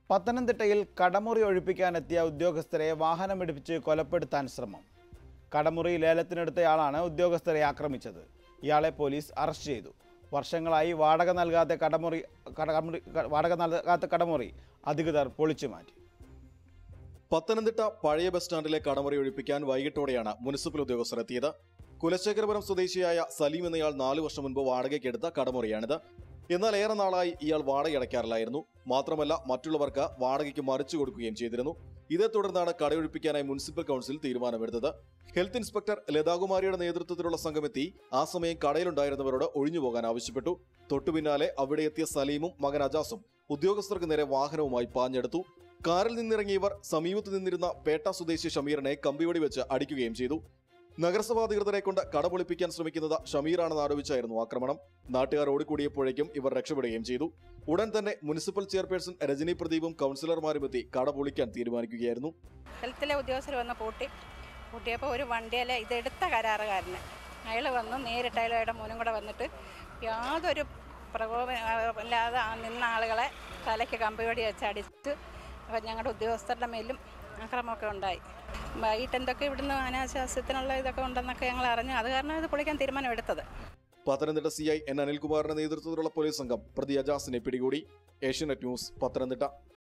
പത്തനംതിട്ടയിൽ കടമുറി ഒഴിപ്പിക്കാനെത്തിയ ഉദ്യോഗസ്ഥരെ വാഹനമിടിപ്പിച്ച് കൊലപ്പെടുത്താൻ ശ്രമം. കടമുറി ലേലത്തിനെടുത്തയാളാണ് ഉദ്യോഗസ്ഥരെ ആക്രമിച്ചത്. ഇയാളെ പോലീസ് അറസ്റ്റ് ചെയ്തു. വർഷങ്ങളായി വാടക നൽകാത്ത കടമുറി അധികൃതർ പൊളിച്ചുമാറ്റി. പത്തനംതിട്ട പഴയ ബസ് സ്റ്റാൻഡിലെ കടമുറി ഒഴിപ്പിക്കാൻ വൈകിട്ടോടെയാണ് മുനിസിപ്പൽ ഉദ്യോഗസ്ഥർ എത്തിയത്. കുലശേഖരപുരം സ്വദേശിയായ സലീം എന്നയാൾ 4 വർഷം മുൻപ് വാടകയ്ക്കെടുത്ത കടമുറിയാണിത്. എന്നാൽ ഏറെ നാളായി ഇയാൾ വാടക അടയ്ക്കാറില്ലായിരുന്നു. മാത്രമല്ല, മറ്റുള്ളവർക്ക് വാടകയ്ക്ക് മറിച്ചു കൊടുക്കുകയും ചെയ്തിരുന്നു. ഇതേ തുടർന്നാണ് കടയൊഴിപ്പിക്കാനായി മുനിസിപ്പൽ കൗൺസിൽ തീരുമാനമെടുത്തത്. ഹെൽത്ത് ഇൻസ്പെക്ടർ ലതാകുമാരിയുടെ നേതൃത്വത്തിലുള്ള സംഘമെത്തി ആ സമയം കടയിലുണ്ടായിരുന്നവരോട് ഒഴിഞ്ഞുപോകാൻ ആവശ്യപ്പെട്ടു. തൊട്ടുപിന്നാലെ അവിടെ എത്തിയ സലീമും മകൻ അജാസും ഉദ്യോഗസ്ഥർക്ക് നേരെ വാഹനവുമായി പാഞ്ഞെടുത്തു. കാറിൽ നിന്നിറങ്ങിയവർ സമീപത്ത് നിന്നിരുന്ന പേട്ട സ്വദേശി ഷമീറിനെ കമ്പിവടി വെച്ച് അടിക്കുകയും ചെയ്തു. നഗരസഭാ അധികൃതരെ കൊണ്ട് കട പൊളിപ്പിക്കാൻ ശ്രമിക്കുന്നത് ഷമീറാണെന്ന് ആരോപിച്ചായിരുന്നു ആക്രമണം. നാട്ടുകാർ ഓടിക്കൂടിയപ്പോഴേക്കും ഇവർ രക്ഷപ്പെടുകയും ചെയ്തു. ഉടൻ തന്നെ മുനിസിപ്പൽ ചെയർപേഴ്സൺ രജനി പ്രദീപും കൗൺസിലർമാരും എത്തി കട പൊളിക്കാൻ തീരുമാനിക്കുകയായിരുന്നു. ഹെൽത്തിലെ ഉദ്യോഗസ്ഥർ വന്ന് പൂട്ടിയപ്പോൾ ഒരു വണ്ടിയിലെ ഇതെടുത്ത കരാറുകാരന് അയാൾ വന്ന് നേരിട്ട് അയാളുടെ മോനും കൂടെ വന്നിട്ട് യാതൊരു പ്രകോപനമില്ലാതെ നിന്ന ആളുകളെ തലയ്ക്ക് കമ്പിവടി വെച്ച് അടിച്ച് ഞങ്ങളുടെ ഉദ്യോഗസ്ഥരുടെ മേലും ആക്രമണമൊക്കെ ഉണ്ടായി. വൈകിട്ട് എന്തൊക്കെ ഇവിടുന്ന് അനാശാസ്യത്തിനുള്ള ഇതൊക്കെ ഉണ്ടെന്നൊക്കെ ഞങ്ങൾ അറിഞ്ഞു. അത് കാരണം ഇത് പൊളിക്കാൻ തീരുമാനമെടുത്തത്. പത്തനംതിട്ട CI N അനിൽകുമാറിന്റെ നേതൃത്വത്തിലുള്ള പോലീസ് സംഘം പ്രതി അജാസിനെ പിടികൂടി. ഏഷ്യാനെറ്റ് ന്യൂസ്, പത്തനംതിട്ട.